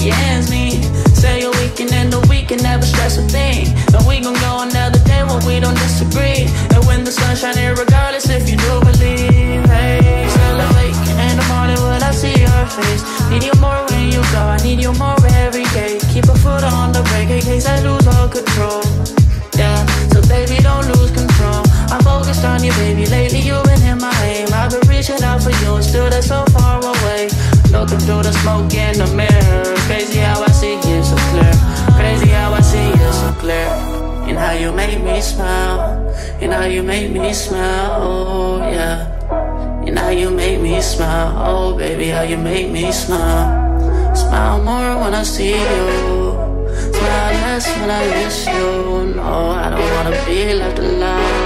your ends meet. Say your weekend and the weekend never stress a thing. And we gon' go another day when we don't disagree. And when the sun shining regardless if you do believe. Hey, still awake in the morning when I see your face. Need you more when you go, I need you more every day. Keep a foot on the brake in case I lose all control. Yeah, so baby don't lose control. I'm focused on you baby, lately you've been in my aim. I've been reaching out for you and still that's so far away. Looking through the smoke in the mirror. Crazy how I see you so clear. Crazy how I see you so clear. And how you make me smile. And how you make me smile, oh yeah. And how you make me smile, oh baby, how you make me smile. Smile more when I see you. Smile less when I miss you. No, I don't wanna be left alone.